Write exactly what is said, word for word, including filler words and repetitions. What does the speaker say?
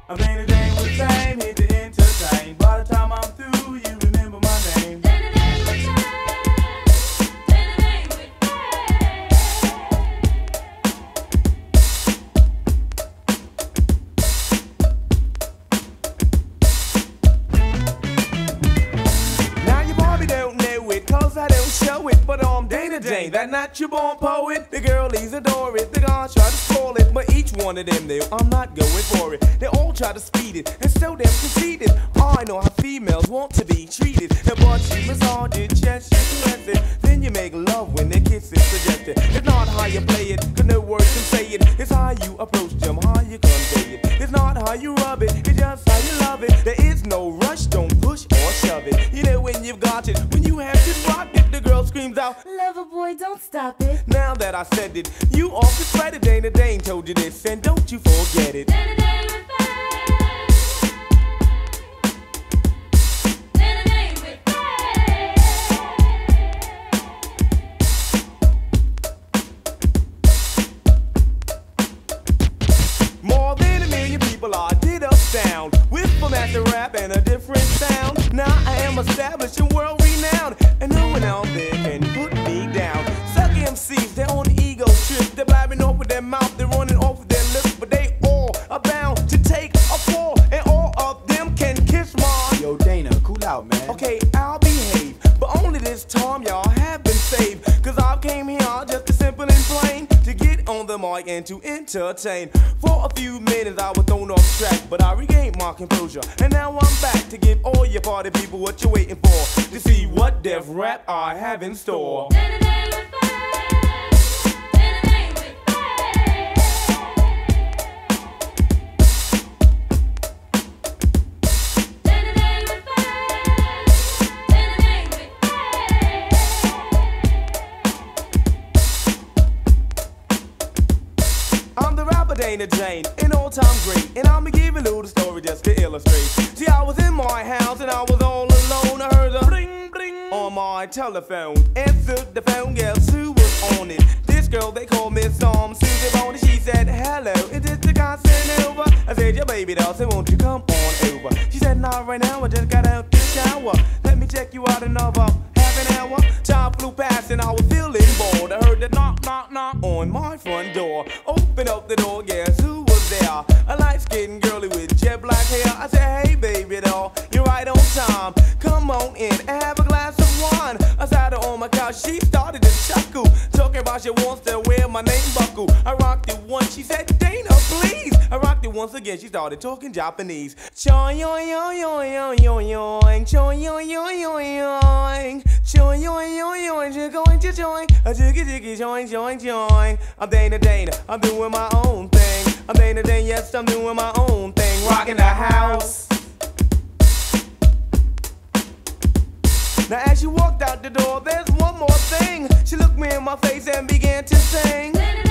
I'm Dane, Dane with Dane, here to entertain. By the time I'm through, you remember my name. Dane, Dane with Dane. Dane, Dane with Dane. Now you probably don't know it, cause I don't show it. But I'm Dane, Dane, that natural born poet. The girlies adore it, the guys try to spoil it. But each one of them, they, I'm not going for it. They all try to speed it, and so damn conceited. I know how females want to be treated. But you massage it, chest, you caress it. Then you make love when they kiss it, suggested. It's not how you play it, cause no words can say it. It's how you approach them, how you convey it. It's not how you rub it, it's just how you love it. There is no rush, don't push or shove it. You know when you've got it, when you have to rock it, the girl screams out, Lover boy, don't stop it. now that I said it, you off the spread it. Dane, Dane told you this, and don't you forget it. Dane, Dane with Dane. Dane, Dane with Dane. More than a million people I did astound with a master rap and a different sound. Now I am established and world renowned, and no one out there can put me down. Suck M Cs, they're on the ego trip. They're blabbing off with their mouth, they're running off with their lips, but they all are bound to take a fall, and all of them can kiss my. Yo, Dana, cool out, man. Okay, I'll behave, but only this time y'all have been saved. Cause I came here just as simple and plain to get on the mic and to entertain. For a few minutes I was thrown off track, but I regained my composure, and now I'm back to give all your party people what you're waiting for, to see what death rap I have in store. Dane, Dane with Dane. Dane, Dane with Dane. Dane, Dane with Dane. Dane, Dane with Dane. I'm the rapper Dane, Dane, an all-time great, and I'ma give a little story just to illustrate. See, I was in my house and I was all alone. I heard a bling bling on my telephone. Answered the phone, guess who was on it? This girl they call Miss um Susie Boney. She said, hello, is this the Casanova? I said, your baby doll, so won't you come on over? She said, not right now, I just got out the shower. Let me check you out another half an hour. Time flew past and I was feeling bored. I heard the knock, knock, knock on my front door. Open up the door, guess who was there? A light-skinned girlie with jet black hair. I said, hey baby doll, you're right on time. Come on in and have a glass of wine. I sat her on my couch, she started to chuckle, talking about she wants to wear my name buckle. I rocked it once, she said, Dana, please. I rocked it once again, she started talking Japanese. Choy-yoy-yoy-yoy-yoy-yoing, choy-yoy-yoy-yoy-yoing, choy-yoy-yoy-yoy, you're going to join, a jiggy-jiggy join-join-join. I'm Dana, Dana, I'm doing my own thing. I'm Dana, Dana, yes, I'm doing my own thing. Rocking the house. Now as she walked out the door, there's one more thing. She looked me in my face and began to sing.